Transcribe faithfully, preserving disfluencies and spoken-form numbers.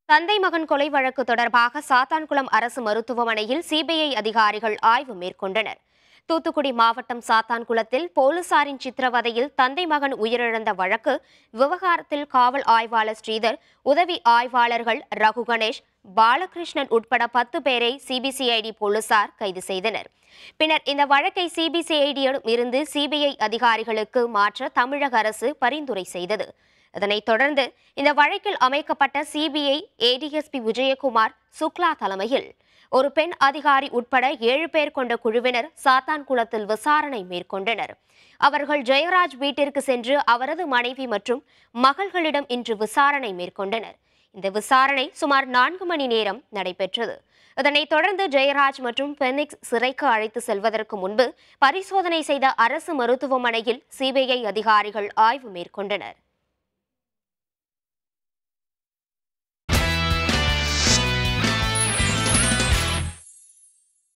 தந்தை மகன் கொலை வழக்கு தொடர்பாக சாத்தான்குளம் அரசு மருத்துவமனையில் சிபிஐ அதிகாரிகள் ஆய்வு மேற்கொண்டனர். தூத்துக்குடி மாவட்டம் சாத்தான்குளத்தில் போலீசாரின் சித்திரவதையில் தந்தை மகன் உயிரிழந்த வழக்கு விவகாரத்தில் காவல் ஆய்வாளர் ஸ்ரீதர், உதவி ஆய்வாளர்கள் ரகு கணேஷ், பாலகிருஷ்ணன் உட்பட பத்து பேரை சிபிசிஐடி போலீசார் கைது செய்தனர். பின்னர் இந்த வழக்கை சிபிசிஐடியிடம் இருந்து சிபிஐ அதிகாரிகளுக்கு மாற்ற தமிழக அரசு பரிந்துரை செய்தது. இதனைத் தொடர்ந்து இந்த வழக்கில் அமைக்கப்பட்ட சிபிஐ ஏடிஎஸ்பி விஜயகுமார் சுக்லா தலைமையில் ஒரு பெண் அதிகாரி உட்பட ஏழு பேர் கொண்ட குழுவினர் சாத்தான்குளத்தில் விசாரணை மேற்கொண்டனர். அவர்கள் ஜெயராஜ் வீட்டிற்கு சென்று அவரது மனைவி மற்றும் மகள்களிடம் இன்று விசாரணை மேற்கொண்டனர். இந்த விசாரணை சுமார் நான்கு மணி நேரம் நடைபெற்றது. இதனைத் தொடர்ந்து ஜெயராஜ் மற்றும் பெனிக்ஸ் சிறைக்கு அழைத்து செல்வதற்கு முன்பு பரிசோதனை செய்த அரசு மருத்துவமனையில் சிபிஐ அதிகாரிகள் ஆய்வு மேற்கொண்டனர்.